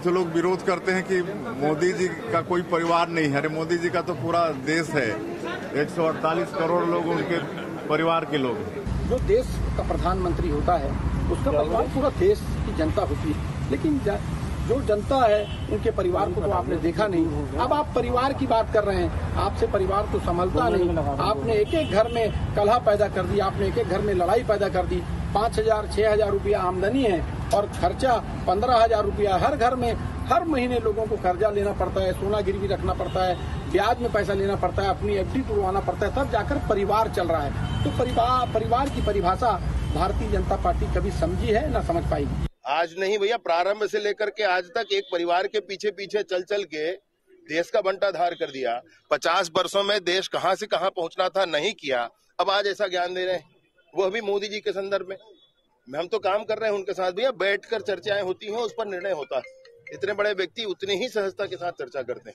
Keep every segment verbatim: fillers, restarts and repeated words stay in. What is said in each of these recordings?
लोग विरोध करते हैं कि मोदी जी का कोई परिवार नहीं है। अरे मोदी जी का तो पूरा देश है, एक सौ अड़तालीस करोड़ लोग उनके परिवार के लोग हैं। जो देश का प्रधानमंत्री होता है उसका परिवार पूरा देश की जनता होती है, लेकिन जो जनता है उनके परिवार को तो आपने देखा नहीं। अब आप परिवार की बात कर रहे हैं, आपसे परिवार तो संभलता नहीं। आपने एक एक घर में कलह पैदा कर दी, आपने एक एक घर में लड़ाई पैदा कर दी। पाँच हजार छह हजार रुपया आमदनी है और खर्चा पंद्रह हजार रुपया हर घर में। हर महीने लोगों को कर्जा लेना पड़ता है, सोना गिरवी रखना पड़ता है, ब्याज में पैसा लेना पड़ता है, अपनी एफडी तुड़वाना पड़ता है, तब जाकर परिवार चल रहा है। तो परिवार परिवार की परिभाषा भारतीय जनता पार्टी कभी समझी है ना समझ पाएगी। आज नहीं भैया, प्रारंभ से लेकर के आज तक एक परिवार के पीछे पीछे चल चल के देश का बंटाधार कर दिया। पचास वर्षों में देश कहां से कहां पहुंचना था नहीं किया, अब आज ऐसा ज्ञान दे रहे हैं, वो भी मोदी जी के संदर्भ में। हम तो काम कर रहे हैं उनके साथ भैया, बैठकर चर्चाएं होती हैं, उस पर निर्णय होता है। इतने बड़े व्यक्ति उतनी ही सहजता के साथ चर्चा करते हैं।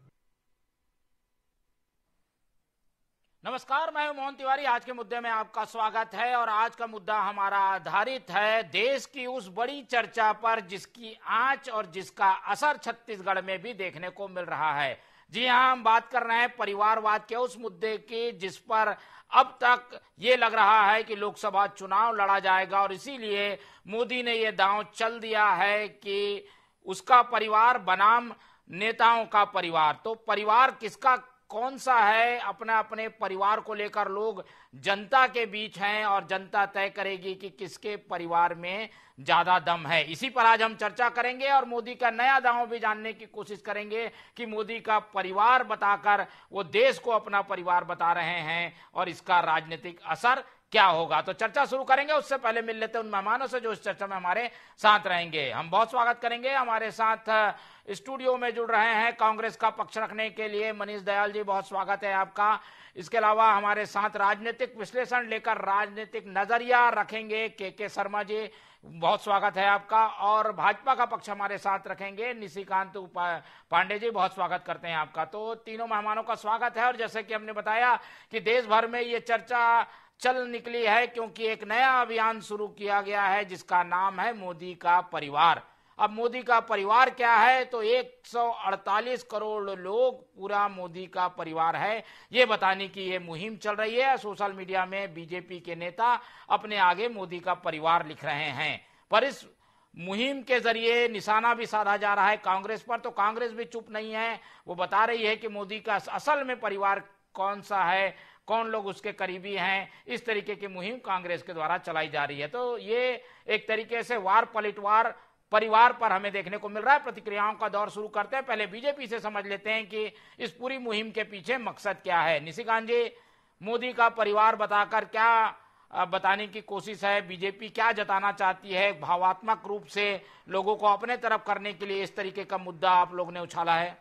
नमस्कार, मैं हूं मोहन तिवारी। आज के मुद्दे में आपका स्वागत है और आज का मुद्दा हमारा आधारित है देश की उस बड़ी चर्चा पर जिसकी आंच और जिसका असर छत्तीसगढ़ में भी देखने को मिल रहा है। जी हां, हम बात कर रहे हैं परिवारवाद के उस मुद्दे की जिस पर अब तक ये लग रहा है कि लोकसभा चुनाव लड़ा जाएगा और इसीलिए मोदी ने ये दांव चल दिया है कि उसका परिवार बनाम नेताओं का परिवार। तो परिवार किसका कौन सा है, अपने अपने परिवार को लेकर लोग जनता के बीच हैं और जनता तय करेगी कि किसके परिवार में ज्यादा दम है। इसी पर आज हम चर्चा करेंगे और मोदी का नया दांव भी जानने की कोशिश करेंगे कि मोदी का परिवार बताकर वो देश को अपना परिवार बता रहे हैं और इसका राजनीतिक असर क्या होगा। तो चर्चा शुरू करेंगे, उससे पहले मिल लेते हैं उन मेहमानों से जो इस चर्चा में हमारे साथ रहेंगे। हम बहुत स्वागत करेंगे, हमारे साथ स्टूडियो में जुड़ रहे हैं कांग्रेस का पक्ष रखने के लिए मनीष दयाल जी, बहुत स्वागत है आपका। इसके अलावा हमारे साथ राजनीतिक विश्लेषण लेकर राजनीतिक नजरिया रखेंगे के के शर्मा जी, बहुत स्वागत है आपका। और भाजपा का पक्ष हमारे साथ रखेंगे निशिकांत पांडे जी, बहुत स्वागत करते हैं आपका। तो तीनों मेहमानों का स्वागत है। और जैसे कि हमने बताया कि देश भर में ये चर्चा चल निकली है क्योंकि एक नया अभियान शुरू किया गया है जिसका नाम है मोदी का परिवार। अब मोदी का परिवार क्या है, तो एक सौ अड़तालीस करोड़ लोग पूरा मोदी का परिवार है, ये बताने की ये मुहिम चल रही है। सोशल मीडिया में बीजेपी के नेता अपने आगे मोदी का परिवार लिख रहे हैं, पर इस मुहिम के जरिए निशाना भी साधा जा रहा है कांग्रेस पर। तो कांग्रेस भी चुप नहीं है, वो बता रही है कि मोदी का असल में परिवार कौन सा है, कौन लोग उसके करीबी हैं। इस तरीके की मुहिम कांग्रेस के द्वारा चलाई जा रही है। तो ये एक तरीके से वार पलटवार परिवार पर हमें देखने को मिल रहा है। प्रतिक्रियाओं का दौर शुरू करते हैं, पहले बीजेपी से समझ लेते हैं कि इस पूरी मुहिम के पीछे मकसद क्या है। निशिकांत जी, मोदी का परिवार बताकर क्या बताने की कोशिश है, बीजेपी क्या जताना चाहती है, भावात्मक रूप से लोगों को अपने तरफ करने के लिए इस तरीके का मुद्दा आप लोग ने उछाला है?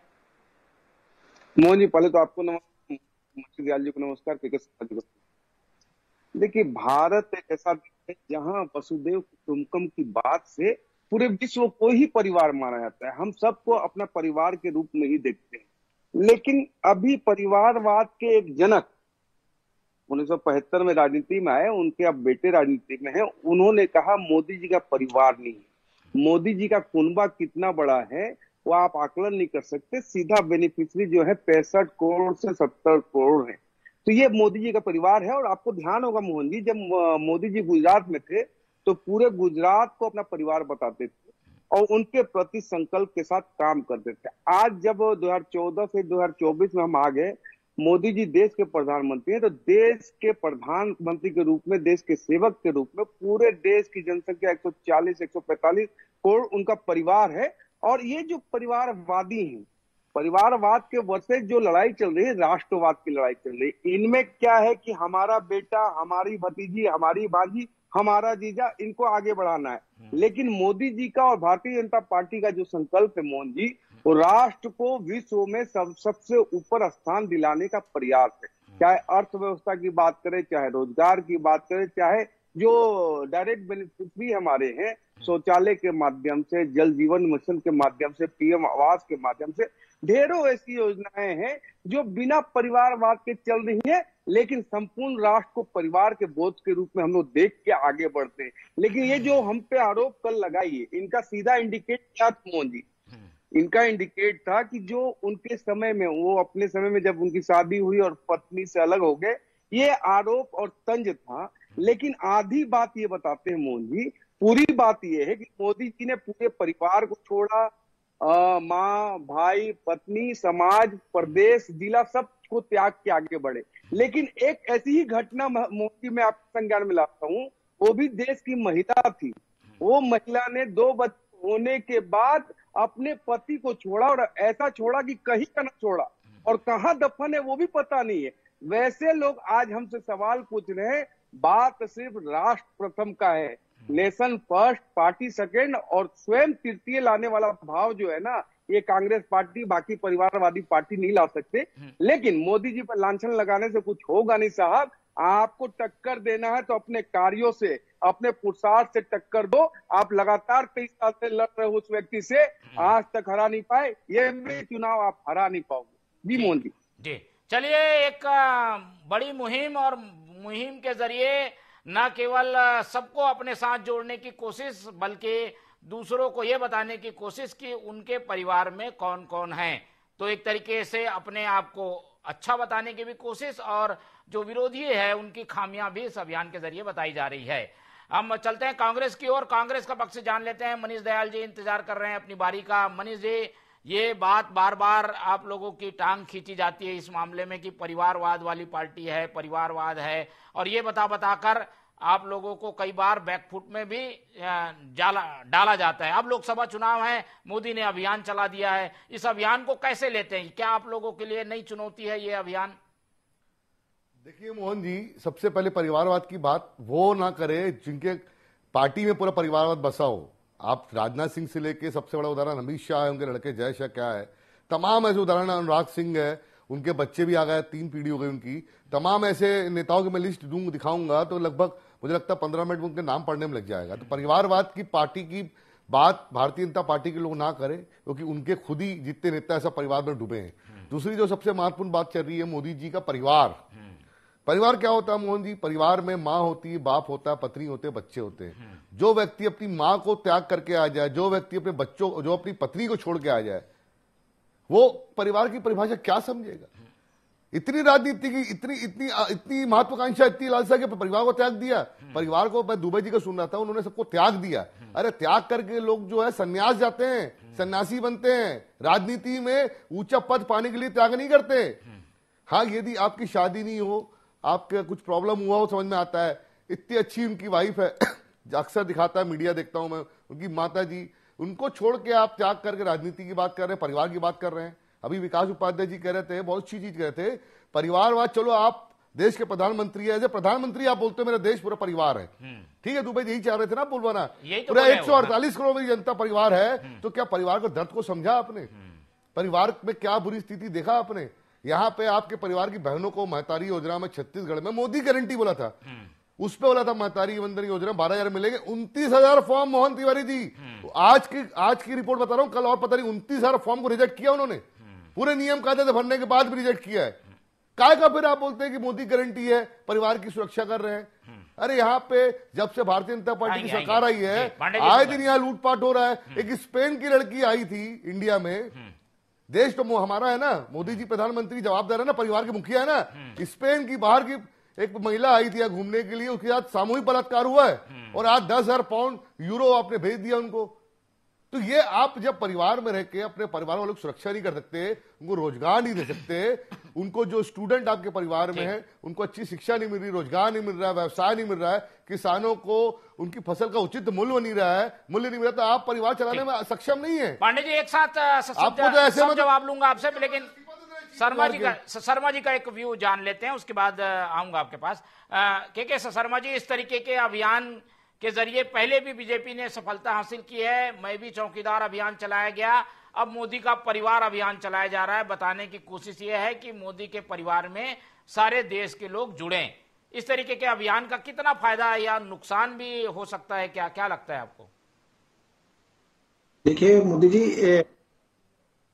मोहन जी, पहले तो आपको नमस्कार, दयाल जी को नमस्कार, के के शर्मा जी को। देखिए, भारत एक ऐसा देश है जहां वसुदेव कुटुंबकम की बात से पूरे विश्व को ही परिवार माना जाता है। हम सबको अपना परिवार के रूप में ही देखते हैं। लेकिन अभी परिवारवाद के एक जनक उन्नीस सौ पचहत्तर में राजनीति में आए, उनके अब बेटे राजनीति में हैं, उन्होंने कहा मोदी जी का परिवार नहीं है। मोदी जी का कुनबा कितना बड़ा है वो आप आकलन नहीं कर सकते। सीधा बेनिफिशियरी जो है पैंसठ करोड़ से सत्तर करोड़ है। तो ये मोदी जी का परिवार है। और आपको ध्यान होगा मोहन जी, जब मोदी जी गुजरात में थे तो पूरे गुजरात को अपना परिवार बताते थे और उनके प्रति संकल्प के साथ काम करते थे। आज जब दो हज़ार चौदह से दो हज़ार चौबीस में हम आ गए, मोदी जी देश के प्रधानमंत्री हैं, तो देश के प्रधानमंत्री के रूप में, देश के सेवक के रूप में पूरे देश की जनसंख्या एक सौ चालीस एक सौ पैंतालीस करोड़ उनका परिवार है। और ये जो परिवारवादी हैं, परिवारवाद के वर्सेस जो लड़ाई चल रही है, राष्ट्रवाद की लड़ाई चल रही है, इनमें क्या है कि हमारा बेटा, हमारी भतीजी, हमारी बाजी, हमारा जीजा, इनको आगे बढ़ाना है। लेकिन मोदी जी का और भारतीय जनता पार्टी का जो संकल्प है मोहन जी, वो राष्ट्र को विश्व में सब सबसे ऊपर स्थान दिलाने का प्रयास है। चाहे अर्थव्यवस्था की बात करें, चाहे रोजगार की बात करें, चाहे जो डायरेक्ट बेनिफिशियरी हमारे हैं, शौचालय के माध्यम से, जल जीवन मिशन के माध्यम से, पीएम आवास के माध्यम से, ढेरों ऐसी योजनाएं हैं जो बिना परिवारवाद के चल रही है, लेकिन संपूर्ण राष्ट्र को परिवार के बोझ के रूप में हम लोग देख के आगे बढ़ते हैं। लेकिन ये जो हम पे आरोप कल लगाई है, इनका सीधा इंडिकेट क्या मोहन जी, इनका इंडिकेट था कि जो उनके समय में, वो अपने समय में जब उनकी शादी हुई और पत्नी से अलग हो गए, ये आरोप और तंज था। लेकिन आधी बात ये बताते हैं मोहन जी, पूरी बात ये है कि मोदी जी ने पूरे परिवार को छोड़ा, माँ, भाई, पत्नी, समाज, प्रदेश, जिला, सब को त्याग के आगे बढ़े। लेकिन एक ऐसी ही घटना मोदी में आपके संज्ञान में लाता हूं, वो भी देश की महिला थी। वो महिला ने दो बच्चे होने के बाद अपने पति को छोड़ा, और ऐसा छोड़ा कि कहीं का ना छोड़ा, और कहां दफन है वो भी पता नहीं है। वैसे लोग आज हमसे सवाल पूछ रहे हैं, बात सिर्फ राष्ट्र प्रथम का है, नेशन फर्स्ट, पार्टी सेकेंड, और स्वयं तृतीय लाने वाला भाव जो है ना, ये कांग्रेस पार्टी, बाकी परिवारवादी पार्टी नहीं ला सकते। लेकिन मोदी जी पर लांछन लगाने से कुछ होगा नहीं साहब। आपको टक्कर देना है तो अपने कार्यों से, अपने पुरुषार्थ से टक्कर दो। आप लगातार तेईस साल से लड़ रहे हो उस व्यक्ति से, आज तक हरा नहीं पाए, ये भी चुनाव आप हरा नहीं पाओगे। जी मोदी जी, चलिए, एक बड़ी मुहिम, और मुहिम के जरिए न केवल सबको अपने साथ जोड़ने की कोशिश, बल्कि दूसरों को ये बताने की कोशिश कि उनके परिवार में कौन कौन है। तो एक तरीके से अपने आप को अच्छा बताने की भी कोशिश, और जो विरोधी है उनकी खामियां भी इस अभियान के जरिए बताई जा रही है। हम चलते हैं कांग्रेस की ओर, कांग्रेस का पक्ष जान लेते हैं। मनीष दयाल जी इंतजार कर रहे हैं अपनी बारी का। मनीष जी, ये बात बार बार आप लोगों की टांग खींची जाती है इस मामले में कि परिवारवाद वाली पार्टी है, परिवारवाद है, और ये बता बताकर आप लोगों को कई बार बैकफुट में भी डाला डाला जाता है। अब लोकसभा चुनाव है, मोदी ने अभियान चला दिया है, इस अभियान को कैसे लेते हैं? क्या आप लोगों के लिए नई चुनौती है ये अभियान? देखिए मोहन जी, सबसे पहले परिवारवाद की बात वो ना करे जिनके पार्टी में पूरा परिवारवाद बसा हो। आप राजनाथ सिंह से लेके सबसे बड़ा उदाहरण अमित शाह है, उनके लड़के जय शाह क्या है, तमाम ऐसे उदाहरण, अनुराग सिंह है, उनके बच्चे भी आ गए, तीन पीढ़ी हो गई उनकी। तमाम ऐसे नेताओं की मैं लिस्ट दूंगा, दिखाऊंगा तो लगभग मुझे लगता है पंद्रह मिनट में उनके नाम पढ़ने में लग जाएगा। तो परिवारवाद की पार्टी की बात भारतीय जनता पार्टी के लोग ना करें, क्योंकि उनके खुद ही जितने नेता ऐसा परिवार में डूबे हैं। दूसरी जो सबसे महत्वपूर्ण बात चल रही है मोदी जी का परिवार। परिवार क्या होता है मोहन जी? परिवार में माँ होती है, बाप होता है, पत्नी होते हैं, बच्चे होते हैं। जो व्यक्ति अपनी माँ को त्याग करके आ जाए, जो व्यक्ति अपने बच्चों, जो अपनी पत्नी को छोड़ के आ जाए, वो परिवार की परिभाषा क्या समझेगा? इतनी राजनीति की इतनी इतनी इतनी महत्वाकांक्षा, इतनी लालसा के परिवार को त्याग दिया। परिवार को, मैं दुबे जी का सुन रहा था, उन्होंने सबको त्याग दिया। अरे त्याग करके लोग जो है सन्यास जाते हैं, सन्यासी बनते हैं। राजनीति में ऊंचा पद पाने के लिए त्याग नहीं करते। हाँ, यदि आपकी शादी नहीं हो, आपके कुछ प्रॉब्लम हुआ हो, समझ में आता है। इतनी अच्छी उनकी वाइफ है, अक्सर दिखाता है, मीडिया देखता हूं मैं, उनकी माता जी, उनको छोड़ के आप त्याग करके राजनीति की बात कर रहे हैं, परिवार की बात कर रहे हैं। अभी विकास उपाध्याय जी कह रहे थे, बहुत अच्छी चीज कह रहे थे, परिवारवाद। चलो आप देश के प्रधानमंत्री है, प्रधानमंत्री आप बोलते हो मेरा देश पूरा परिवार है, ठीक है, दुबे यही चाह रहे थे ना बोलवाना, पूरा एक सौ अड़तालीस करोड़ मेरी जनता परिवार है। तो क्या परिवार को दर्द को समझा आपने? परिवार में क्या बुरी स्थिति देखा आपने? यहाँ पे आपके परिवार की बहनों को महतारी योजना में छत्तीसगढ़ में मोदी गारंटी बोला था, उस पे बोला था महतारी वंदन योजना बारह हजार मिलेंगे, उनतीस हजार फॉर्म मोहन तिवारी जी, आज की आज की रिपोर्ट बता रहा हूं, कल और पता नहीं उनतीस हजार फॉर्म को रिजेक्ट किया उन्होंने, पूरे नियम कायदे से भरने के बाद भी रिजेक्ट किया है। काय का फिर आप बोलते हैं कि मोदी गारंटी है, परिवार की सुरक्षा कर रहे हैं? अरे यहाँ पे जब से भारतीय जनता पार्टी की सरकार आई है, आए दिन यहाँ लूटपाट हो रहा है। एक स्पेन की लड़की आई थी इंडिया में, देश तो हमारा है ना, मोदी जी प्रधानमंत्री जवाबदार है ना, परिवार के मुखिया है ना। स्पेन की बाहर की एक महिला आई थी घूमने के लिए, उसके साथ सामूहिक बलात्कार हुआ है, और आज दस हजार पाउंड यूरो आपने भेज दिया उनको। तो ये आप जब परिवार में रह के अपने परिवार वालों की सुरक्षा नहीं कर सकते, उनको रोजगार नहीं दे सकते, उनको जो स्टूडेंट आपके परिवार में है उनको अच्छी शिक्षा नहीं मिल रही, रोजगार नहीं मिल रहा है, व्यवसाय नहीं मिल रहा है, किसानों को उनकी फसल का उचित मूल्य नहीं रहा है, मूल्य नहीं मिल रहा, तो आप परिवार चलाने में सक्षम नहीं है। पांडे जी, एक साथ आपको तो ऐसे सब जवाब लूंगा आपसे, लेकिन शर्मा जी का शर्मा जी का एक व्यू जान लेते हैं, उसके बाद आऊंगा आपके पास। के के शर्मा जी, इस तरीके के अभियान के जरिए पहले भी बीजेपी ने सफलता हासिल की है, मैं भी चौकीदार अभियान चलाया गया, अब मोदी का परिवार अभियान चलाया जा रहा है। बताने की कोशिश यह है कि मोदी के परिवार में सारे देश के लोग जुड़े। इस तरीके के अभियान का कितना फायदा या नुकसान भी हो सकता है, क्या क्या लगता है आपको? देखिए मोदी जी,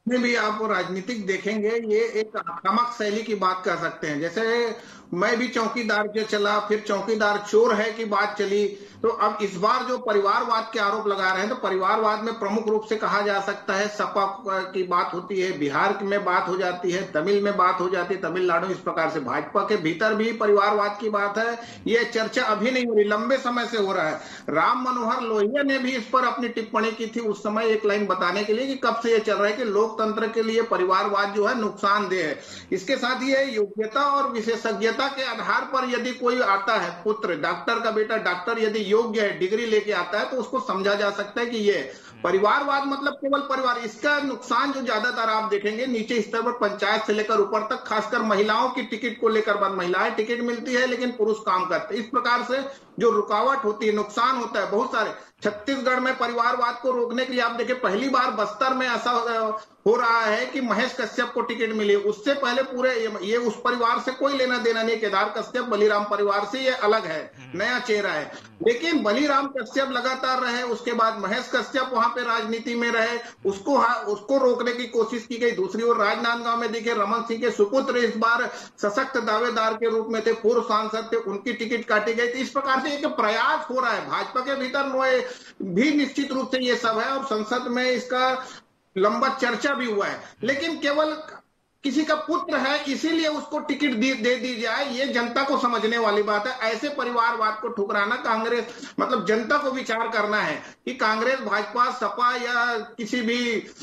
में भी आप राजनीतिक देखेंगे, ये एक आक्रामक शैली की बात कर सकते हैं। जैसे मैं भी चौकीदार के चला, फिर चौकीदार चोर है की बात चली, तो अब इस बार जो परिवारवाद के आरोप लगा रहे हैं, तो परिवारवाद में प्रमुख रूप से कहा जा सकता है सपा की बात होती है, बिहार में बात हो जाती है, तमिल में बात हो जाती है, तमिलनाडु, इस प्रकार से भाजपा के भीतर भी परिवारवाद की बात है। ये चर्चा अभी नहीं हो रही, लंबे समय से हो रहा है। राम मनोहर लोहिया ने भी इस पर अपनी टिप्पणी की थी उस समय, एक लाइन बताने के लिए कि कब से ये चल रहा है कि लोकतंत्र के लिए परिवारवाद जो है नुकसानदेह है। इसके साथ ही योग्यता और विशेषज्ञता के आधार पर यदि कोई आता है, पुत्र डॉक्टर का बेटा डॉक्टर यदि योग्य है, डिग्री लेके आता है, तो उसको समझा जा सकता है कि ये परिवारवाद मतलब केवल परिवार। इसका नुकसान जो ज्यादातर आप देखेंगे नीचे स्तर पर पंचायत से लेकर ऊपर तक, खासकर महिलाओं की टिकट को लेकर बात, महिलाएं टिकट मिलती है लेकिन पुरुष काम करते हैं, इस प्रकार से जो रुकावट होती है, नुकसान होता है बहुत सारे। छत्तीसगढ़ में परिवारवाद को रोकने के लिए आप देखिए पहली बार बस्तर में ऐसा हो रहा है कि महेश कश्यप को टिकट मिली। उससे पहले पूरे ये उस परिवार से कोई लेना देना नहीं, केदार कश्यप बलिराम परिवार से ये अलग है, नया चेहरा है। लेकिन बलिराम कश्यप लगातार रहे, उसके बाद महेश कश्यप वहां पे राजनीति में रहे, उसको उसको रोकने की कोशिश की गई। दूसरी ओर राजनांदगांव में देखिए रमन सिंह के सुपुत्र इस बार सशक्त दावेदार के रूप में थे, पूर्व सांसद थे, उनकी टिकट काटी गई थी। इस प्रकार से एक प्रयास हो रहा है भाजपा के भीतर भी, निश्चित रूप से ये सब है और संसद में इसका लंबा चर्चा भी हुआ है। लेकिन केवल किसी का पुत्र है इसीलिए उसको टिकट दे, दे दी जाए, ये जनता को समझने वाली बात है। ऐसे परिवारवाद को ठुकराना कांग्रेस, मतलब जनता को विचार करना है कि कांग्रेस, भाजपा, सपा या किसी भी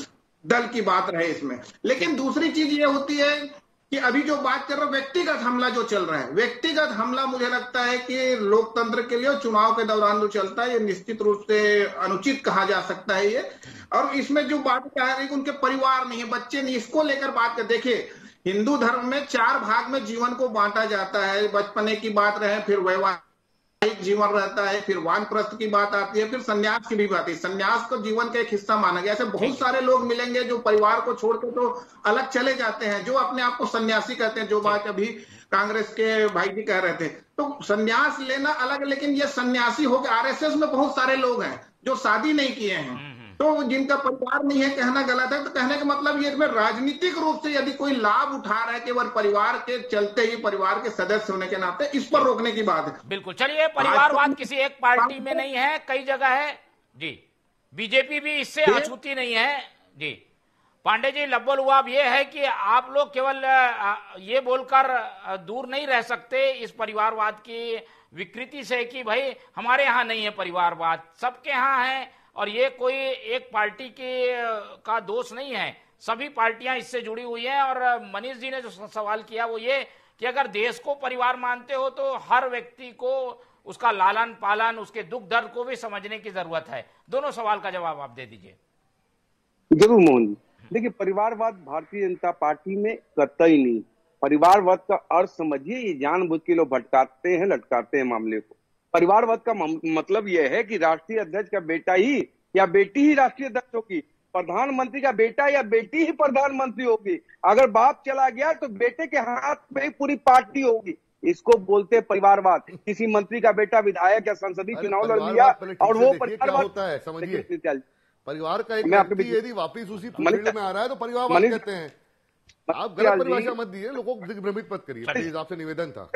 दल की बात रहे इसमें। लेकिन दूसरी चीज ये होती है कि अभी जो बात कर रहे हो व्यक्तिगत हमला जो चल रहा है, व्यक्तिगत हमला मुझे लगता है कि लोकतंत्र के लिए चुनाव के दौरान जो चलता है ये निश्चित रूप से अनुचित कहा जा सकता है ये। और इसमें जो बात कह रही है कि उनके परिवार नहीं है, बच्चे नहीं, इसको लेकर बात कर देखिए, हिंदू धर्म में चार भाग में जीवन को बांटा जाता है। बचपने की बात रहे, फिर वैवाहिक जीवन रहता है, फिर वानप्रस्थ की बात आती है, फिर संन्यास की भी बात है। संन्यास को जीवन का एक हिस्सा माना गया। ऐसे बहुत सारे लोग मिलेंगे जो परिवार को छोड़कर तो अलग चले जाते हैं, जो अपने आप को सन्यासी कहते हैं, जो बात अभी कांग्रेस के भाई जी कह रहे थे। तो संन्यास लेना अलग, लेकिन ये सन्यासी हो गए। आरएसएस में बहुत सारे लोग हैं जो शादी नहीं किए हैं, तो जिनका परिवार नहीं है, कहना गलत है। तो कहने का मतलब ये में राजनीतिक रूप से यदि कोई लाभ उठा रहा है केवल परिवार के चलते ही, परिवार के सदस्य होने के नाते, इस पर रोकने की बात है। बिल्कुल। चलिए, परिवारवाद किसी एक पार्टी में नहीं है, कई जगह है जी। बीजेपी भी इससे अछूती नहीं है जी। पांडे जी, लब्बल हुआ अब ये है कि आप लोग केवल ये बोलकर दूर नहीं रह सकते इस परिवारवाद की विकृति से कि भाई हमारे यहाँ नहीं है परिवारवाद, सबके यहाँ है, और ये कोई एक पार्टी के का दोष नहीं है, सभी पार्टियां इससे जुड़ी हुई हैं। और मनीष जी ने जो सवाल किया वो ये कि अगर देश को परिवार मानते हो तो हर व्यक्ति को उसका लालन पालन, उसके दुख दर्द को भी समझने की जरूरत है। दोनों सवाल का जवाब आप दे दीजिए। जरूर मोहन जी, देखिए परिवारवाद भारतीय जनता पार्टी में कतई नहीं। परिवारवाद का अर्थ समझिए, ये जानबूझ के लोग भटकाते हैं, लटकाते हैं मामले को। परिवारवाद का मतलब यह है कि राष्ट्रीय अध्यक्ष का बेटा ही या बेटी ही राष्ट्रीय अध्यक्ष होगी, प्रधानमंत्री का बेटा या बेटी ही प्रधानमंत्री होगी। अगर बाप चला गया तो बेटे के हाथ में ही पूरी पार्टी होगी। इसको बोलते हैं परिवारवाद। किसी मंत्री का बेटा विधायक या संसदीय चुनाव लड़ लिया और वो परिवारवाद होता है, समझिए। परिवार का एक व्यक्ति यदि वापिस उसी फील्ड में आ रहा है तो परिवारवाद कहते हैं। आप गलत परिभाषा मत दीजिए, लोगों को दिग्भ्रमित मत करिए, प्लीज, आपसे निवेदन था।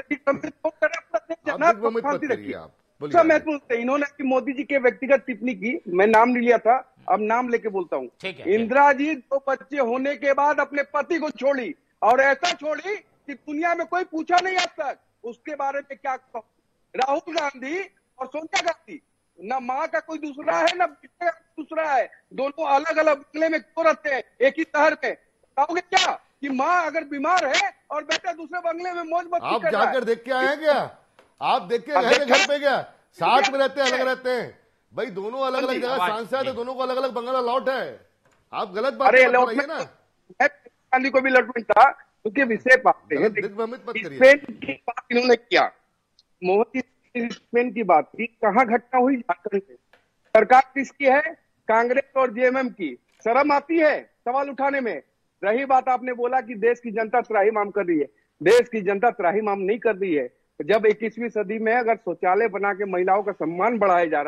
इन्होंने मोदी जी के व्यक्तिगत टिप्पणी की, मैं नाम नहीं लिया था, अब नाम लेके बोलता हूँ। इंदिरा जी दो बच्चे होने के बाद अपने पति को छोड़ी, और ऐसा छोड़ी कि दुनिया में कोई पूछा नहीं आज तक उसके बारे में क्या कहो। राहुल गांधी और सोनिया गांधी, न माँ का कोई दूसरा है न बेटे का दूसरा है, दोनों अलग अलग बंगले में क्यों रहते हैं एक ही शहर में? कहोगे क्या कि माँ अगर बीमार है और बेटा दूसरे बंगले में मौज मस्ती आप कर रहा है? जाकर देख के आए क्या? आप देख के गए घर पे क्या? साथ में रहते हैं, अलग रहते हैं भाई, दोनों अलग अलग जगह सांसद है, दोनों को अलग अलग बंगला लॉट है। आप गलत बात कर रहे हैं ना। गांधी को भी लॉटमेंट था, क्योंकि विषय पाते हैं। स्पेन की बात इन्होंने किया, मोदी स्पेन की बात की, कहाँ घटना हुई झारखंड में। सरकार किसकी है? कांग्रेस और जेएमएम की। शर्म आती है सवाल उठाने में। रही बात, आपने बोला कि देश की जनता त्राहिमाम कर रही है। देश की जनता त्राहिमाम नहीं कर रही है। जब इक्कीसवीं सदी में अगर शौचालय बना के महिलाओं का सम्मान बढ़ाया जा रहा है,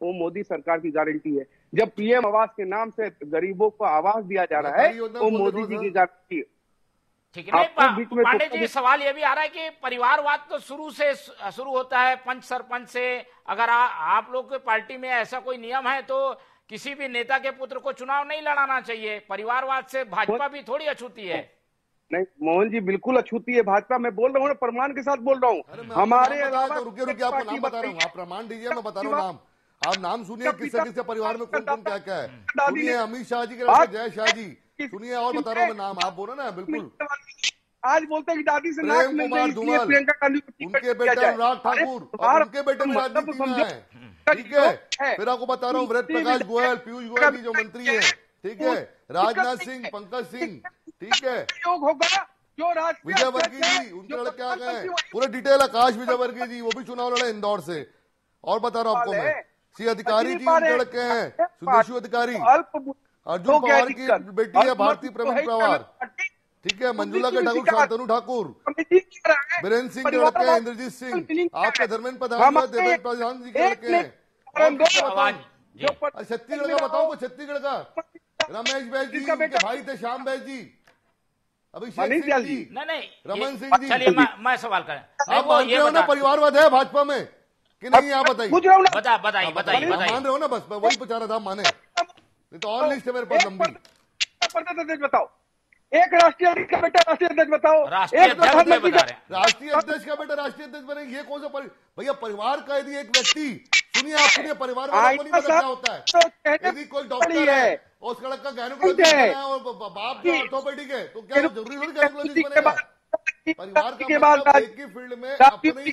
वो मोदी सरकार की गारंटी है। जब पीएम आवास के नाम से गरीबों को आवास दिया जा रहा है, वो मोदी जी की गारंटी है। ठीक है। नहीं, पांडे जी, सवाल ये भी आ रहा है कि परिवारवाद तो शुरू से शुरू होता है पंच सरपंच से। अगर आ, आप लोग के पार्टी में ऐसा कोई नियम है तो किसी भी नेता के पुत्र को चुनाव नहीं लड़ाना चाहिए। परिवारवाद से भाजपा भी थोड़ी अछूती है। नहीं मोहन जी, बिल्कुल अछूती है भाजपा। मैं बोल रहा हूँ ना, प्रमाण के साथ बोल रहा हूँ। हमारे अलावा रुके रुके आपको नाम बता रहा हूँ, आप प्रमाण दीजिए, मैं बता रहा हूँ नाम। आप नाम सुनिए, किससे किसके परिवार में कौन कौन क्या क्या है। सुनिए अमित शाह जी के लड़के जय शाह जी, सुनिए, और बता रहा हूँ मैं नाम, आप बोलो ना। बिल्कुल, आज बोलते हैं कि दादी से नाक मिल गई, इसलिए प्रियंका गांधी उनके बेटे अनुराग ठाकुर और उनके बेटे में राजनीति में है। ठीक है, फिर आपको बता रहा हूँ व्रत प्रकाश गोयल, पीयूष गोयल जी जो मंत्री है, ठीक है, राजनाथ सिंह, पंकज सिंह, ठीक है, योग होगा जो विजय वर्गीय जी, उनके लड़के आ गए पूरे डिटेल। आकाश विजय वर्गीय जी, वो भी चुनाव लड़े इंदौर से। और बता रहा हूँ आपको मैं, सी अधिकारी जी उनके लड़के हैं, सुदेशु अधिकारी, अर्जुन पवार की बेटी है भारती प्रवीण पवार, ठीक है, मंजुला के ठाकुर, शांतनु ठाकुर, बीरेन्द्र सिंह के लड़के हैं, इंद्रजीत सिंह, आपके धर्मेंद्र प्रधान, देवेंद्र प्रधान जी के लड़के हैं। छत्तीसगढ़ का बताओ, छत्तीसगढ़ का रमेश बैस जी, उनके भाई थे श्याम बैस जी, अभिषेक सिंह जी, नहीं नहीं रमन सिंह जी। चलिए मैं, मैं सवाल करें, आप मानते हो ना परिवारवाद है भाजपा में कि नहीं? आप बताइए, बता बताइए बताइए मान रहे हो ना? बस मैं वही पूछा रहा था, माने नहीं तो और लिस्ट है मेरे पास लंबी। बताओ, एक राष्ट्रीय अध्यक्ष का बेटा राष्ट्रीय अध्यक्ष बताओ, राष्ट्रीय अध्यक्ष बता रहे हैं। राष्ट्रीय अध्यक्ष का बेटा राष्ट्रीय अध्यक्ष बने, ये कौन सा परि... भैया परिवार का यदि एक व्यक्ति, सुनिए आप सुनिए, परिवार वाला को नहीं पता क्या होता है। यदि कोई डॉक्टर है और उसका लड़का गायनोकोलॉजिस्ट है और बाप जो ऑर्थोपेडिक है, तो क्या जरूरी थोड़ी गायनोकोलॉजिस्ट बनेगा? परिवार का मतलब एक ही फील्ड में अपनी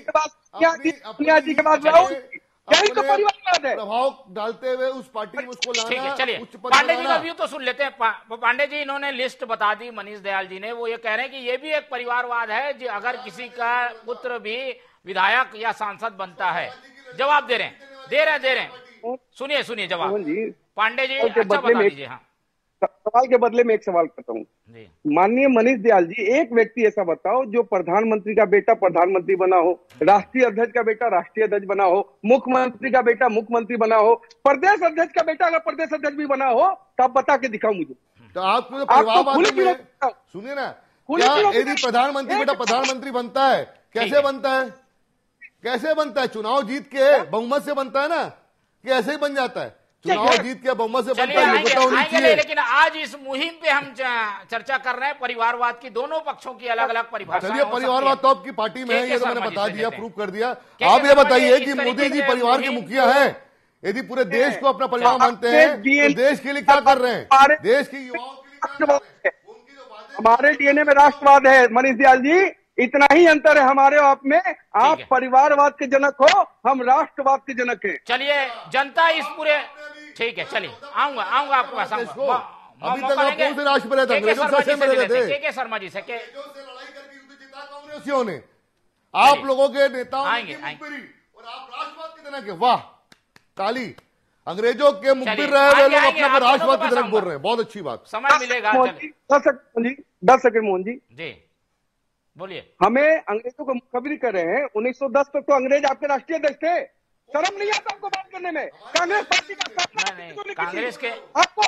प्रभाव डालते हुए उस पार्टी में उसको लाना। चलिए पांडे जी का व्यू तो सुन लेते हैं। पा, पांडे जी, इन्होंने लिस्ट बता दी मनीष दयाल जी ने, वो ये कह रहे हैं कि ये भी एक परिवारवाद है जी, अगर किसी का पुत्र भी विधायक या सांसद बनता है। जवाब दे रहे हैं, दे रहे हैं दे रहे हैं सुनिए सुनिए जवाब पांडे जी, अच्छा बता दीजिए। हाँ, सवाल के बदले में एक सवाल करता हूँ। माननीय मनीष दयाल जी, एक व्यक्ति ऐसा बताओ जो प्रधानमंत्री का बेटा प्रधानमंत्री बना हो, राष्ट्रीय अध्यक्ष का बेटा राष्ट्रीय अध्यक्ष बना हो, मुख्यमंत्री का बेटा मुख्यमंत्री बना हो, प्रदेश अध्यक्ष का बेटा अगर प्रदेश अध्यक्ष भी बना हो, तो आप बता के दिखाओ मुझे। तो आपको परिवारवाद में सुनिए ना, क्या यदि प्रधानमंत्री बेटा प्रधानमंत्री बनता है, कैसे बनता है? कैसे बनता है? चुनाव जीत के बहुमत से बनता है ना, कि ऐसे ही बन जाता है? चुनाव जीत के बहुमत से बनता है, ये होनी चाहिए। लेकिन आज इस मुहिम पे हम चर्चा कर रहे हैं परिवारवाद की, दोनों पक्षों की अलग अलग परिभाषा। चलिए, परिवारवाद तो आपकी पार्टी में है, ये तो मैंने बता दिया, प्रूव कर दिया। आप ये बताइए कि मोदी जी परिवार के मुखिया हैं, यदि पूरे देश को अपना परिवार मानते हैं तो देश के लिए क्या कर रहे हैं? देश के युवाओं के लिए क्या कर रहे हैं? हमारे डीएनए में राष्ट्रवाद है मनीष दयाल जी, इतना ही अंतर है हमारे आप में। आप परिवारवाद के जनक हो, हम राष्ट्रवाद के जनक हैं। चलिए, जनता इस पूरे, ठीक है, चलिए आऊंगा आऊंगा आपके पास। अभी तक आप कौन से राष्ट्र में रहते? अंग्रेजों से में रहते थे। के शर्मा जी से के कांग्रेसियों ने, आप लोगों के नेताओं की मुखबिरी और आप राष्ट्रवाद के जनक है। वाह ताली, अंग्रेजों के मुखबिर रहे हुए लोग अपने को राष्ट्रवाद के जनक बोल रहे हैं, बहुत अच्छी बात। समय मिलेगा। दस सेकंड दस सेकंड मोहन जी जी बोलिए। हमें अंग्रेजों को मुखबिरी कर रहे हैं। उन्नीस सौ दस तक तो अंग्रेज आपके राष्ट्रीय अध्यक्ष थे, शर्म नहीं आता आपको बात करने में? कांग्रेस पार्टी का कांग्रेस के आपको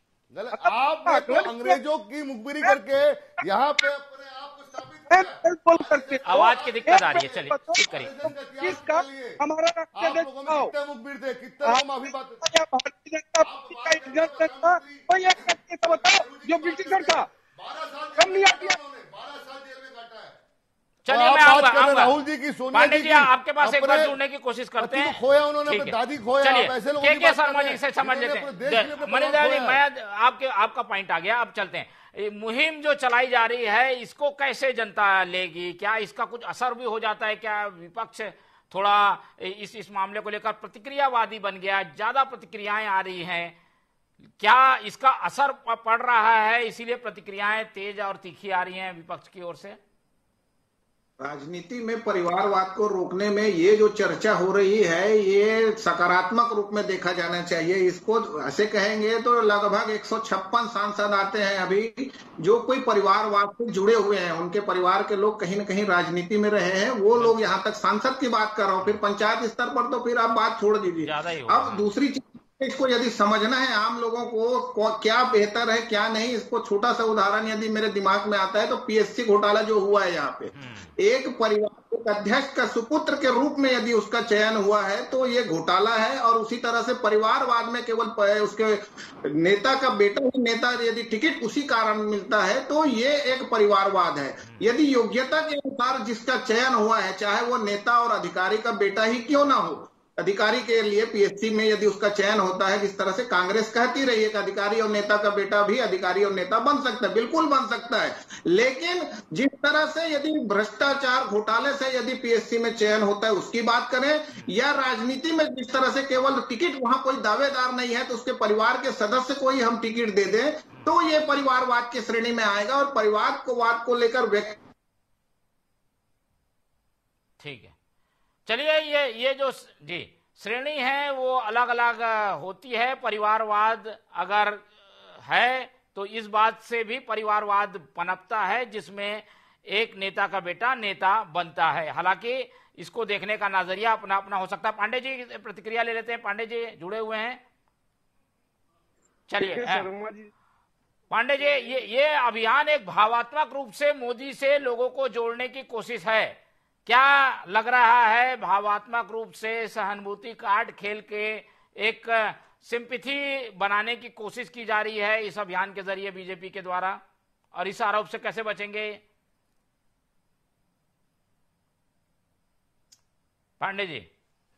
आप तो अंग्रेजों की मुखबिरी करके यहाँ पे अपने आप को स्थापित आवाज की दिक्कत आ रही है। चलिए ठीक करिए। किसका? हमारा राष्ट्रीय अध्यक्ष कितने मुखबिर थे, कितने हम अभी बात भारतीय जनता पार्टी का जनता कोई एक व्यक्ति का बताओ जो ब्रिटिशर था, कम नहीं आती है। चलिए मैं आऊंगा आऊंगा राहुल जी की, सोनिया पांडे जी आपके पास एक बार जुड़ने की कोशिश करते हैं। खोया उन्होंने, दादी खोया। चलिए के के शर्मा जी से समझ लेते हैं। मनीष दयाल जी, मैं आपके आपका पॉइंट आ गया, अब चलते हैं। मुहिम जो चलाई जा रही है, इसको कैसे जनता लेगी? क्या इसका कुछ असर भी हो जाता है? क्या विपक्ष थोड़ा इस इस मामले को लेकर प्रतिक्रियावादी बन गया, ज्यादा प्रतिक्रियाएं आ रही हैं? क्या इसका असर पड़ रहा है, इसीलिए प्रतिक्रियाएं तेज और तीखी आ रही हैं विपक्ष की ओर से? राजनीति में परिवारवाद को रोकने में ये जो चर्चा हो रही है ये सकारात्मक रूप में देखा जाना चाहिए। इसको ऐसे कहेंगे तो लगभग एक सौ छप्पन सांसद आते हैं अभी जो कोई परिवारवाद से जुड़े हुए हैं, उनके परिवार के लोग कहीं न कहीं राजनीति में रहे हैं, वो लोग यहाँ तक सांसद की बात कर रहा हूँ, फिर पंचायत स्तर पर तो फिर आप बात छोड़ दीजिए। अब दूसरी चीज, इसको यदि समझना है आम लोगों को क्या बेहतर है क्या नहीं, इसको छोटा सा उदाहरण यदि मेरे दिमाग में आता है तो पीएससी घोटाला जो हुआ है यहाँ पे, एक परिवार के अध्यक्ष का सुपुत्र के रूप में यदि उसका चयन हुआ है तो ये घोटाला है। और उसी तरह से परिवारवाद में केवल उसके नेता का बेटा ही नेता यदि टिकट उसी कारण मिलता है तो ये एक परिवारवाद है। यदि योग्यता के अनुसार जिसका चयन हुआ है, चाहे वो नेता और अधिकारी का बेटा ही क्यों ना हो, अधिकारी के लिए पीएससी में यदि उसका चयन होता है, जिस तरह से कांग्रेस कहती रही है कि अधिकारी और नेता का बेटा भी अधिकारी और नेता बन सकता है, बिल्कुल बन सकता है। लेकिन जिस तरह से यदि भ्रष्टाचार घोटाले से यदि पीएससी में चयन होता है उसकी बात करें, या राजनीति में जिस तरह से केवल टिकट वहां कोई दावेदार नहीं है तो उसके परिवार के सदस्य को ही हम टिकट दे दें, तो ये परिवारवाद की श्रेणी में आएगा। और परिवार को वाद को लेकर व्यक्ति, ठीक है, चलिए, ये ये जो जी श्रेणी है वो अलग अलग होती है। परिवारवाद अगर है तो इस बात से भी परिवारवाद पनपता है जिसमें एक नेता का बेटा नेता बनता है। हालांकि इसको देखने का नजरिया अपना अपना हो सकता है। पांडे जी प्रतिक्रिया ले लेते हैं। पांडे जी जुड़े हुए हैं, चलिए। पांडे जी, ये ये अभियान एक भावात्मक रूप से मोदी से लोगों को जोड़ने की कोशिश है, क्या लग रहा है? भावात्मक रूप से सहानुभूति कार्ड खेल के एक सिंपैथी बनाने की कोशिश की जा रही है इस अभियान के जरिए बीजेपी के द्वारा, और इस आरोप से कैसे बचेंगे पांडे जी?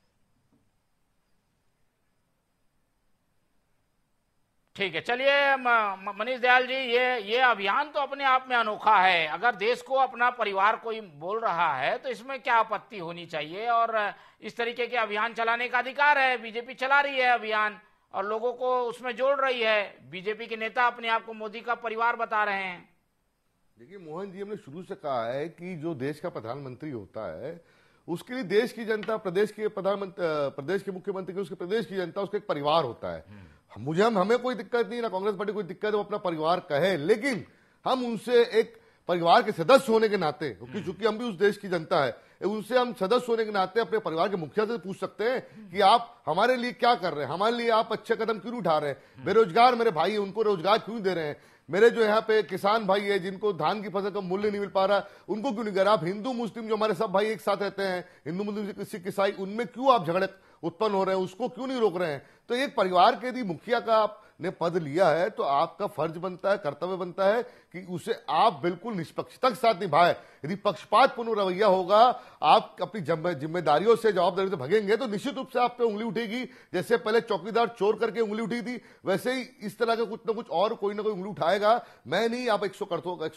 ठीक है, चलिए मनीष दयाल जी, ये ये अभियान तो अपने आप में अनोखा है। अगर देश को अपना परिवार कोई बोल रहा है तो इसमें क्या आपत्ति होनी चाहिए, और इस तरीके के अभियान चलाने का अधिकार है। बीजेपी चला रही है अभियान और लोगों को उसमें जोड़ रही है। बीजेपी के नेता अपने आप को मोदी का परिवार बता रहे हैं। देखिए मोहन जी, हमने शुरू से कहा है कि जो देश का प्रधानमंत्री होता है उसके लिए देश की जनता, प्रदेश के प्रधानमंत्री, प्रदेश के मुख्यमंत्री के, उसके प्रदेश की जनता, उसका एक परिवार होता है। मुझे हम हमें कोई दिक्कत नहीं, ना कांग्रेस पार्टी कोई दिक्कत है वो अपना परिवार कहे, लेकिन हम उनसे एक परिवार के सदस्य होने के नाते, क्योंकि चूंकि हम भी उस देश की जनता है, उनसे हम सदस्य होने के नाते अपने परिवार के मुखिया से पूछ सकते हैं कि आप हमारे लिए क्या कर रहे हैं, हमारे लिए आप अच्छे कदम क्यों उठा रहे हैं, बेरोजगार मेरे भाई है उनको रोजगार क्यों दे रहे हैं, मेरे जो यहाँ पे किसान भाई है जिनको धान की फसल का मूल्य नहीं मिल पा रहा उनको क्यों नहीं कर रहा, आप हिंदू मुस्लिम जो हमारे सब भाई एक साथ रहते हैं, हिंदू मुस्लिम सिख ईसाई, उनमें क्यों आप झगड़े उत्पन्न हो रहे हैं, उसको क्यों नहीं रोक रहे हैं। तो एक परिवार के यदि मुखिया का आपने पद लिया है तो आपका फर्ज बनता है, कर्तव्य बनता है कि उसे आप बिल्कुल निष्पक्षता के साथ निभाए। यदि पक्षपातपूर्ण रवैया होगा, आप अपनी जिम्मेदारियों से, जवाबदारी से भगेंगे तो निश्चित रूप से आप पे उंगली उठेगी। जैसे पहले चौकीदार चोर करके उंगली उठी थी, वैसे ही इस तरह का कुछ ना कुछ और कोई ना कोई उंगली उठाएगा। मैं नहीं, आप एक सौ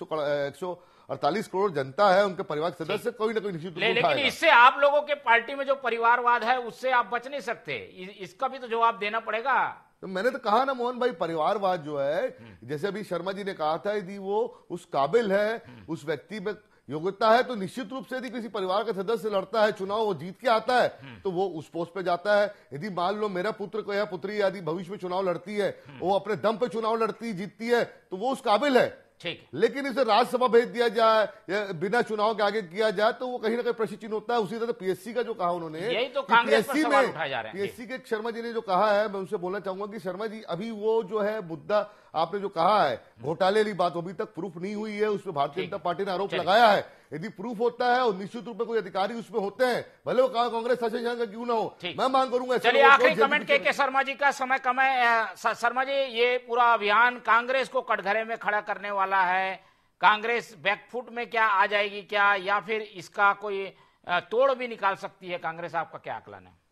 एक सौ अड़तालीस करोड़ जनता है, उनके परिवार के सदस्य कोई ना कोई निश्चित रूप से लेकिन इससे आप लोगों के पार्टी में जो परिवारवाद है उससे आप बच नहीं सकते, इसका भी तो जवाब देना पड़ेगा। तो मैंने तो कहा ना मोहन भाई, परिवारवाद जो है, जैसे अभी शर्मा जी ने कहा था, यदि वो उस काबिल है, उस व्यक्ति में योग्यता है, तो निश्चित रूप से यदि किसी परिवार का सदस्य लड़ता है चुनाव, वो जीत के आता है तो वो उस पोस्ट पे जाता है। यदि मान लो मेरा पुत्र को या पुत्री यदि भविष्य में चुनाव लड़ती है, वो अपने दम पे चुनाव लड़ती जीतती है, तो वो उस काबिल है। ठीक, लेकिन इसे राज्यसभा भेज दिया जाए या बिना चुनाव के आगे किया जाए तो वो कहीं ना कहीं प्रश्न चिन्ह होता है। उसी तरह पीएससी का जो कहा उन्होंने, यही तो कांग्रेस पर सवाल उठाए जा रहे हैं। पीएससी के शर्मा जी ने जो कहा है, मैं उनसे बोलना चाहूंगा कि शर्मा जी, अभी वो जो है मुद्दा आपने जो कहा है घोटाले वाली बात, अभी तक प्रूफ नहीं हुई है, उसमें भारतीय जनता पार्टी ने आरोप लगाया है। यदि प्रूफ होता है और निश्चित रूप में कोई अधिकारी उसमें होते हैं, भले वो कांग्रेस शासन का क्यों ना हो, मैं मांग करूंगा। चलिए आखिरी कमेंट के, के शर्मा जी का समय कम है। शर्मा जी, ये पूरा अभियान कांग्रेस को कटघरे में खड़ा करने वाला है, कांग्रेस बैकफुट में क्या आ जाएगी क्या, या फिर इसका कोई तोड़ भी निकाल सकती है कांग्रेस? आपका क्या आकलन है?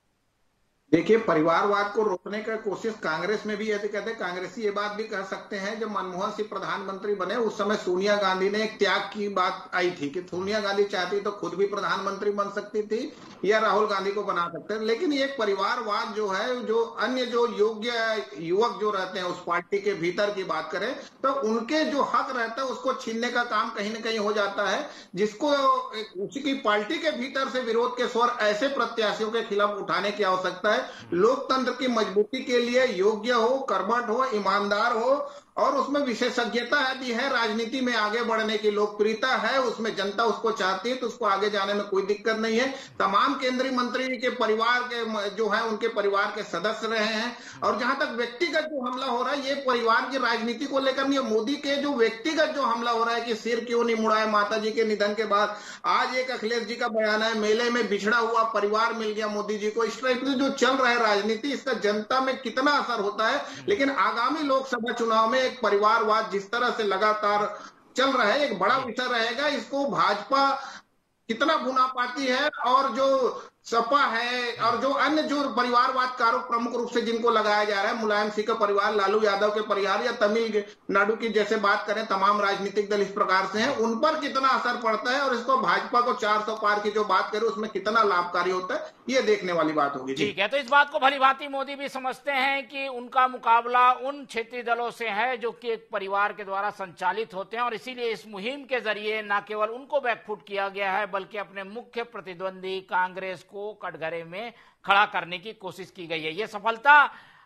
देखिए, परिवारवाद को रोकने का कोशिश कांग्रेस में भी यदि कहते हैं, कांग्रेसी ये बात भी कह सकते हैं, जब मनमोहन सिंह प्रधानमंत्री बने उस समय सोनिया गांधी ने एक त्याग की बात आई थी कि सोनिया गांधी चाहती तो खुद भी प्रधानमंत्री बन सकती थी या राहुल गांधी को बना सकते हैं, लेकिन एक परिवारवाद जो है, जो अन्य जो योग्य युवक जो रहते हैं उस पार्टी के भीतर की बात करें तो उनके जो हक रहता है उसको छीनने का काम कहीं ना कहीं हो जाता है, जिसको उसी की पार्टी के भीतर से विरोध के स्वर ऐसे प्रत्याशियों के खिलाफ उठाने की आवश्यकता है। लोकतंत्र की मजबूती के लिए योग्य हो, कर्मठ हो, ईमानदार हो और उसमें विशेषज्ञता भी है, राजनीति में आगे बढ़ने की लोकप्रियता है, उसमें जनता उसको चाहती है, तो उसको आगे जाने में कोई दिक्कत नहीं है। तमाम केंद्रीय मंत्री के परिवार के जो है उनके परिवार के सदस्य रहे हैं। और जहां तक व्यक्तिगत जो हमला हो रहा है ये परिवार की राजनीति को लेकर नहीं है, मोदी के जो व्यक्तिगत जो हमला हो रहा है कि सिर क्यों नहीं मुड़ा है माता जी के निधन के बाद। आज एक अखिलेश जी का बयान है, मेले में बिछड़ा हुआ परिवार मिल गया मोदी जी को। इस टाइप से जो चल रहा है राजनीति, इसका जनता में कितना असर होता है। लेकिन आगामी लोकसभा चुनाव में एक परिवारवाद जिस तरह से लगातार चल रहा है एक बड़ा विषय रहेगा। इसको भाजपा कितना भुना पाती है और जो सपा है और जो अन्य जो परिवारवाद का आरोप प्रमुख रूप से जिनको लगाया जा रहा है, मुलायम सिंह का परिवार, लालू यादव के परिवार या तमिलनाडु की जैसे बात करें तमाम राजनीतिक दल इस प्रकार से हैं, उन पर कितना असर पड़ता है और इसको भाजपा को चार सौ पार की जो बात करें उसमें कितना लाभकारी होता है, ये देखने वाली बात होगी। ठीक है, तो इस बात को भली भांति मोदी भी समझते हैं कि उनका मुकाबला उन क्षेत्रीय दलों से है जो कि एक परिवार के द्वारा संचालित होते हैं और इसीलिए इस मुहिम के जरिए न केवल उनको बैकफुट किया गया है बल्कि अपने मुख्य प्रतिद्वंदी कांग्रेस को कटघरे में खड़ा करने की कोशिश की गई है। ये सफलता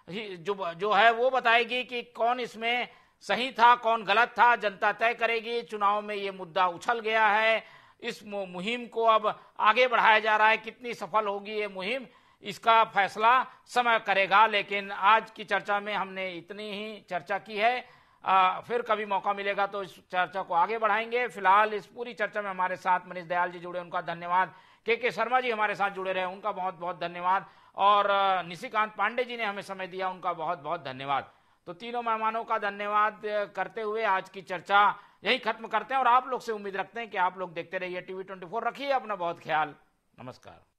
जो जो है वो बताएगी कि कौन इसमें सही था, कौन गलत था, जनता तय करेगी। चुनाव में ये मुद्दा उछल गया है, इस मुहिम को अब आगे बढ़ाया जा रहा है। कितनी सफल होगी ये मुहिम, इसका फैसला समय करेगा। लेकिन आज की चर्चा में हमने इतनी ही चर्चा की है। आ, फिर कभी मौका मिलेगा तो इस चर्चा को आगे बढ़ाएंगे। फिलहाल इस पूरी चर्चा में हमारे साथ मनीष दयाल जी जुड़े, उनका धन्यवाद। के के शर्मा जी हमारे साथ जुड़े रहे, उनका बहुत बहुत धन्यवाद। और निशिकांत पांडे जी ने हमें समय दिया, उनका बहुत बहुत धन्यवाद। तो तीनों मेहमानों का धन्यवाद करते हुए आज की चर्चा यही खत्म करते हैं और आप लोग से उम्मीद रखते हैं कि आप लोग देखते रहिए टीवी ट्वेंटी फोर। रखिए अपना बहुत ख्याल। नमस्कार।